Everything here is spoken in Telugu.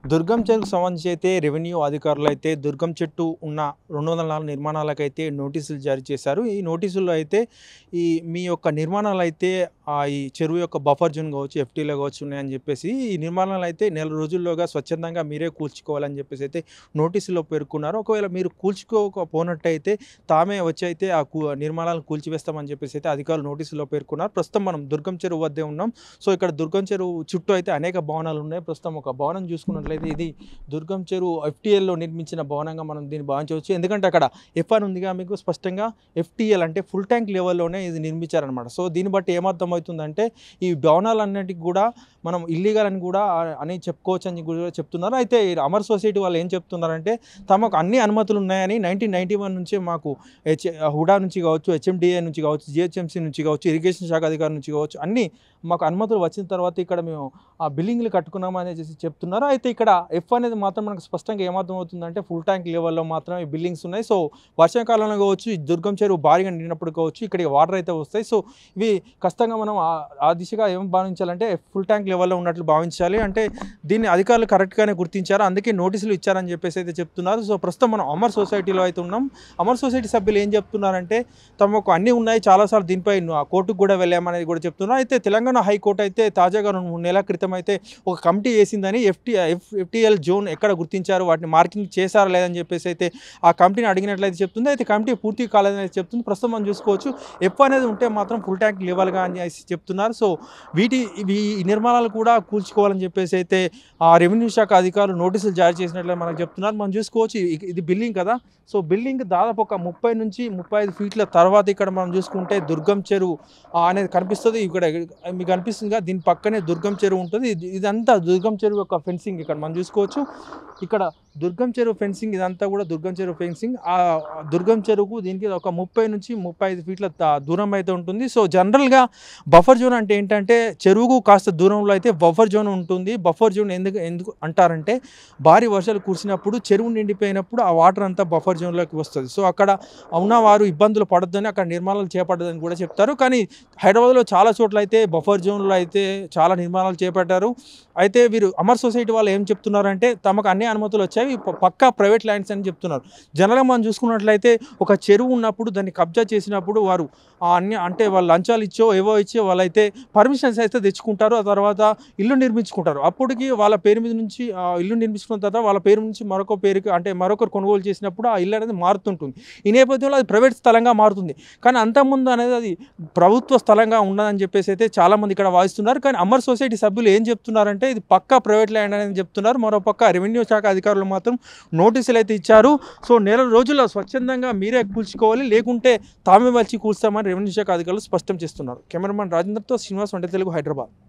దుర్గం చెరువుకు సంబంధించి అయితే రెవెన్యూ అధికారులు అయితే దుర్గం చెట్టు ఉన్న 204 నిర్మాణాలకైతే నోటీసులు జారీ చేశారు. ఈ నోటీసుల్లో అయితే మీ యొక్క నిర్మాణాలు అయితే ఈ చెరువు యొక్క బఫర్ జోన్ కావచ్చు, ఎఫ్టీలో కావచ్చు ఉన్నాయని చెప్పేసి ఈ నిర్మాణాలు అయితే నెల రోజుల్లోగా స్వచ్ఛందంగా మీరే కూల్చుకోవాలని చెప్పేసి అయితే నోటీసులో పేర్కొన్నారు. ఒకవేళ మీరు కూల్చుకోకపోనట్టయితే తామే వచ్చి అయితే నిర్మాణాలను కూల్చివేస్తామని చెప్పేసి అయితే అధికారులు నోటీసులో పేర్కొన్నారు. ప్రస్తుతం మనం దుర్గం చెరువు వద్దే ఉన్నాం. సో ఇక్కడ దుర్గం చెరువు చుట్టూ అయితే అనేక భవనాలు ఉన్నాయి. ప్రస్తుతం ఒక భవనం చూసుకున్నట్లయితే ఇది దుర్గం చెరువు ఎఫ్టీఎల్లో నిర్మించిన భవనంగా మనం దీన్ని భావించవచ్చు. ఎందుకంటే అక్కడ ఎఫ్ అని ఉందిగా మీకు స్పష్టంగా ఎఫ్టీఎల్ అంటే ఫుల్ ట్యాంక్ లెవెల్లోనే ఇది నిర్మించారనమాట. సో దీన్ని బట్టి ఏమర్థం అవుతుందంటే ఈ భవనాలన్నిటికి కూడా మనం ఇల్లీగల్ అని కూడా అని చెప్పుకోవచ్చు అని కూడా చెప్తున్నారు. అయితే అమర్ సొసైటీ వాళ్ళు ఏం చెప్తున్నారంటే తమకు అన్ని అనుమతులు ఉన్నాయని 1991 నుంచి మాకు హుడా నుంచి కావచ్చు, హెచ్ఎండిఏ నుంచి కావచ్చు, జిహెచ్ఎంసీ నుంచి కావచ్చు, ఇరిగేషన్ శాఖ అధికారి నుంచి కావచ్చు అన్ని మాకు అనుమతులు వచ్చిన తర్వాత ఇక్కడ మేము ఆ బిల్డింగ్లు కట్టుకున్నాము అనేది చెప్తున్నారు. అయితే ఇక్కడ ఎఫ్ అనేది మాత్రం మనకు స్పష్టంగా ఏమర్థం అవుతుందంటే ఫుల్ ట్యాంక్ లెవెల్లో మాత్రం ఈ బిల్డింగ్స్ ఉన్నాయి. సో వర్షాకాలంలో కావచ్చు, ఈ దుర్గం చెరువు భారీగా నిండినప్పుడు కావచ్చు ఇక్కడికి వాటర్ అయితే వస్తాయి. సో ఇవి ఖచ్చితంగా మనం ఆ దిశగా ఏం భావించాలంటే ఫుల్ ట్యాంక్ లెవెల్లో ఉన్నట్లు భావించాలి. అంటే దీన్ని అధికారులు కరెక్ట్గానే గుర్తించారు, అందుకే నోటీసులు ఇచ్చారని చెప్పేసి అయితే చెప్తున్నారు. సో ప్రస్తుతం మనం అమర్ సొసైటీలో అయితే ఉన్నాం. అమర్ సొసైటీ సభ్యులు ఏం చెప్తున్నారంటే తమకు అన్నీ ఉన్నాయి, చాలాసార్లు దీనిపై కోర్టుకు కూడా వెళ్ళామనేది కూడా చెప్తున్నారు. అయితే తెలంగాణ హైకోర్టు అయితే తాజాగా 3 నెలల క్రితం అయితే ఒక కమిటీ వేసిందని ఎఫ్టీఎల్ జోన్ ఎక్కడ గుర్తించారు, వాటిని మార్కింగ్ చేశారా లేదని చెప్పేసి అయితే ఆ కమిటీని అడిగినట్లయితే చెప్తుంది. అయితే కమిటీ పూర్తి కాలేదని అయితే చెప్తుంది. ప్రస్తుతం మనం చూసుకోవచ్చు ఎఫ్ అనేది ఉంటే మాత్రం ఫుల్ ట్యాంక్ లెవెల్గా అని చెప్తున్నారు. సో ఈ నిర్మాణాలు కూడా కూల్చుకోవాలని చెప్పేసి అయితే ఆ రెవెన్యూ శాఖ అధికారులు నోటీసులు జారీ చేసినట్లయితే మనకు చెప్తున్నారు. మనం చూసుకోవచ్చు ఇది బిల్డింగ్ కదా. సో బిల్డింగ్ దాదాపు ఒక 30 నుంచి 35 ఫీట్ల తర్వాత ఇక్కడ మనం చూసుకుంటే దుర్గం చెరువు అనేది కనిపిస్తుంది. ఇక్కడ మీకు కనిపిస్తుందిగా, దీని పక్కనే దుర్గం చెరువు ఉంటుంది. ఇదంతా దుర్గం చెరువు యొక్క ఫెన్సింగ్ ఇక్కడ మనం చూసుకోవచ్చు. ఇక్కడ దుర్గం చెరువు ఫెన్సింగ్, ఇదంతా కూడా దుర్గం చెరువు ఫెన్సింగ్. ఆ దుర్గం చెరువుకు దీనికి ఒక 30 నుంచి 35 ఫీట్ల దూరం అయితే ఉంటుంది. సో జనరల్గా బఫర్ జోన్ అంటే ఏంటంటే చెరువుకు కాస్త దూరంలో అయితే బఫర్ జోన్ ఉంటుంది. బఫర్ జోన్ ఎందుకు అంటారంటే భారీ వర్షాలు కురిసినప్పుడు చెరువు నిండిపోయినప్పుడు ఆ వాటర్ అంతా బఫర్ జోన్లోకి వస్తుంది. సో అక్కడ ఉన్నవారు ఇబ్బందులు పడొద్దని అక్కడ నిర్మాణాలు చేపట్టదని కూడా చెప్తారు. కానీ హైదరాబాద్లో చాలా చోట్ల అయితే బఫర్ జోన్లో అయితే చాలా నిర్మాణాలు చేపట్టారు. అయితే వీరు అమర్ సొసైటీ వాళ్ళు ఏం చెప్తున్నారంటే తమకు అన్ని అనుమతులు వచ్చాయి, పక్కా ప్రైవేట్ ల్యాండ్స్ అని చెప్తున్నారు. జనరల్గా మనం చూసుకున్నట్లయితే ఒక చెరువు ఉన్నప్పుడు దాన్ని కబ్జా చేసినప్పుడు వారు అంటే వాళ్ళు లంచాలు ఇచ్చో ఏవో ఇచ్చో వాళ్ళైతే పర్మిషన్స్ అయితే తెచ్చుకుంటారు. ఆ తర్వాత ఇల్లు నిర్మించుకుంటారు. అప్పటికి వాళ్ళ పేరు మీద నుంచి ఇల్లు నిర్మించుకున్న తర్వాత వాళ్ళ పేరు నుంచి మరొక పేరుకి అంటే మరొకరు కొనుగోలు చేసినప్పుడు ఆ ఇల్లు అనేది మారుతుంటుంది. ఈ నేపథ్యంలో అది ప్రైవేట్ స్థలంగా మారుతుంది. కానీ అంతకుముందు అనేది అది ప్రభుత్వ స్థలంగా ఉన్నదని చెప్పేసి అయితే చాలామంది ఇక్కడ వాదిస్తున్నారు. కానీ అమర్ సొసైటీ సభ్యులు ఏం చెప్తున్నారంటే ఇది పక్కా ప్రైవేట్ ల్యాండ్ అనేది చెప్తున్నారు. మరోపక్క రెవెన్యూ శాఖ అధికారులు మాత్రం నోటీసులు అయితే ఇచ్చారు. సో నెల రోజుల్లో స్వచ్ఛందంగా మీరే కూల్చుకోవాలి, లేకుంటే తామే వచ్చి కూల్స్తామని రెవెన్యూ శాఖ అధికారులు స్పష్టం చేస్తున్నారు. కెమెరామెన్ రాజేంద్రతో శ్రీనివాస్, వంట తెలుగు, హైదరాబాద్.